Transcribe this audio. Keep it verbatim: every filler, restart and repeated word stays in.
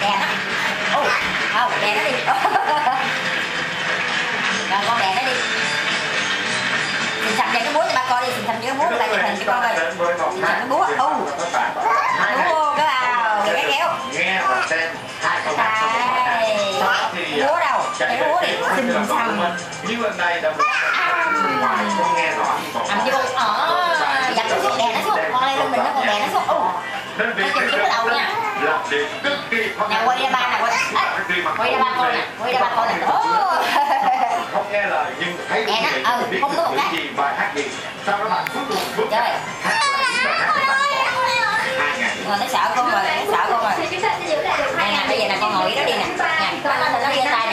đè nó. Ô, không, đè nó đi. Rồi con đè nó đi. Xình xầm về cái búa cho ba coi đi, xình xầm về cái búa lại chụp hình cho con coi. Xình xầm cái búa, u. Đúng không các bạn? Cái kéo. Nghe và xem hai câu hỏi. Búa đâu? Cái búa đi, xình xầm. Nhưng lần này đã không nghe rõ. Ẩm vô, ờ, dập nó xuống, đè nó xuống. Con lên lưng mình nó còn đè nó xuống. U. Nó chụp xuống cái đầu nha. Nè quay ra ba nè, quay, quay ra ba con nè, quay ra ba con nè. Không nghe lời nhưng thấy nè nó, ừ, không có một cái gì bài hát gì. Sau đó bạn cuối cùng bước trời. Rồi nó sợ con rồi, nó sợ con rồi. Nè nè, bây giờ nè con ngồi đó đi nè. Nè, nó nó nó giơ tay